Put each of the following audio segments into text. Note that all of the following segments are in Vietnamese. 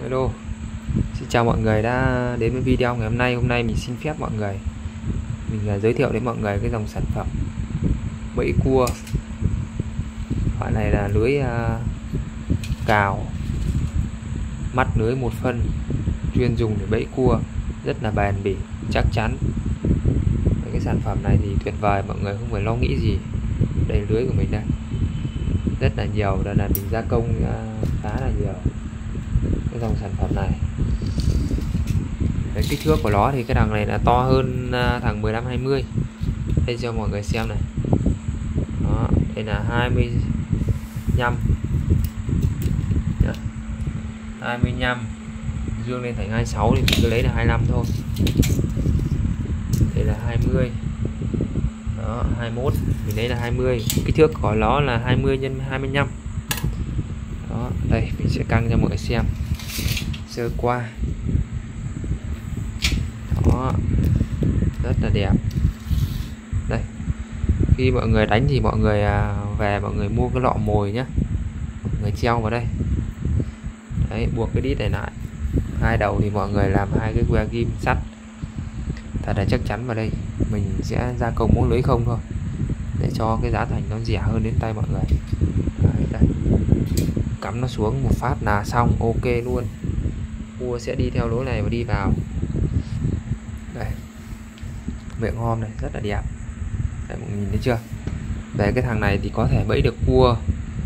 Hello, xin chào mọi người đã đến với video ngày hôm nay. Hôm nay mình xin phép mọi người giới thiệu đến mọi người cái dòng sản phẩm bẫy cua. Loại này là lưới cào mắt lưới một phân, chuyên dùng để bẫy cua, rất là bền bỉ, chắc chắn. Cái sản phẩm này thì tuyệt vời, mọi người không phải lo nghĩ gì. Đây lưới của mình đây, rất là nhiều, đây là mình gia công khá là nhiều cái dòng sản phẩm này. Cái kích thước của nó thì cái thằng này là to hơn thằng 15-20. Đây cho mọi người xem này. Đó, đây là 25 25 dương lên thành 26 thì mình cứ lấy là 25 thôi. Đây là 20. Đó, 21 mình lấy là 20. Kích thước của nó là 20 x 25. Đó, đây mình sẽ căng cho mọi người xem sơ qua. Đó, rất là đẹp. Đây, khi mọi người đánh thì mọi người về mọi người mua cái lọ mồi nhé, mọi người treo vào đây. Đấy, buộc cái đít này lại, hai đầu thì mọi người làm hai cái que ghim sắt thật là chắc chắn vào đây. Mình sẽ gia công mỗi lưới không thôi để cho cái giá thành nó rẻ hơn đến tay mọi người. Đấy, đây. Cắm nó xuống một phát là xong, ok luôn. Cua sẽ đi theo lối này và đi vào. Đây, miệng hôm này rất là đẹp. Đấy, mọi người nhìn thấy chưa? Về cái thằng này thì có thể bẫy được cua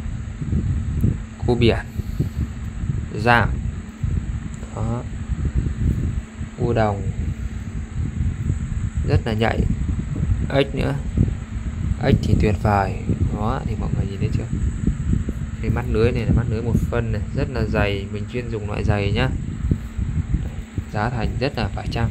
biển, giảm, đó, cua đồng, rất là nhạy, ếch nữa. Ếch thì tuyệt vời. Đó, thì mọi người nhìn thấy chưa? Cái mắt lưới này là mắt lưới một phân này, rất là dày, mình chuyên dùng loại dày nhá. Giá thành rất là phải chăng.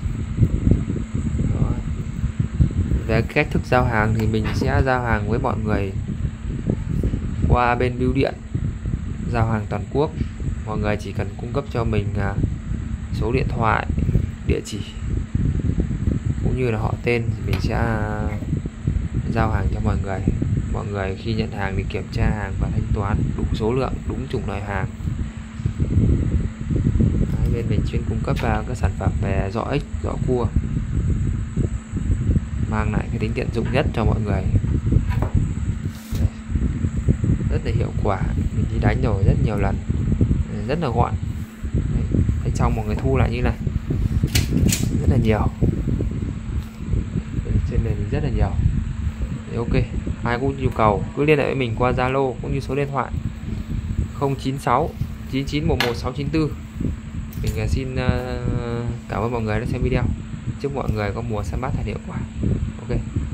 Về cách thức giao hàng thì mình sẽ giao hàng với mọi người qua bên bưu điện, giao hàng toàn quốc. Mọi người chỉ cần cung cấp cho mình số điện thoại, địa chỉ cũng như là họ tên thì mình sẽ giao hàng cho mọi người. Mọi người khi nhận hàng thì kiểm tra hàng và thanh toán đúng số lượng, đúng chủng loại hàng. Bên mình chuyên cung cấp các sản phẩm về giỏ ếch, giỏ cua, mang lại cái tính tiện dụng nhất cho mọi người. Rất là hiệu quả, mình đi đánh rồi rất nhiều lần, rất là gọn. Đấy, trong mọi người thu lại như này rất là nhiều. Trên nền rất là nhiều. Đấy, ok, ai cũng nhu cầu cứ liên hệ với mình qua Zalo cũng như số điện thoại 096 9911 694. Mình xin cảm ơn mọi người đã xem video. Chúc mọi người có mùa săn bắt thật hiệu quả. Ok.